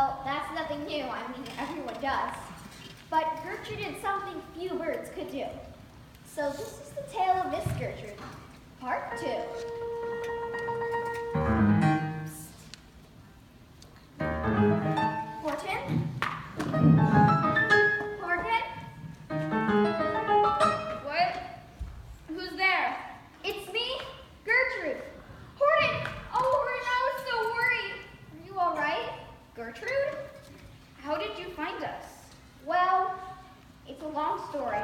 Well, that's nothing new. I mean, everyone does. But Gertrude did something few birds could do. So this is the tale of Miss Gertrude, part 2. Horton? Horton? What? Who's there? It's me, Gertrude. Horton! Oh, Horton, I was so worried. Are you all right? Gertrude? How did you find us? Well, it's a long story.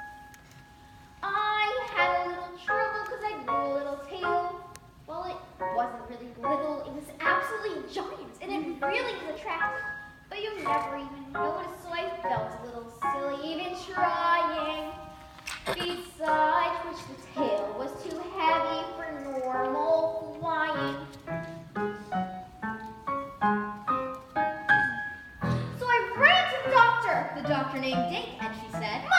I had a little trouble because I grew a little tail. Well, it wasn't really little, it was absolutely giant, and it really was attractive. But you never even noticed, so I felt a little silly even trying. Besides which, the tail was too heavy for normal flying. So I ran to the doctor named Dink, and she said,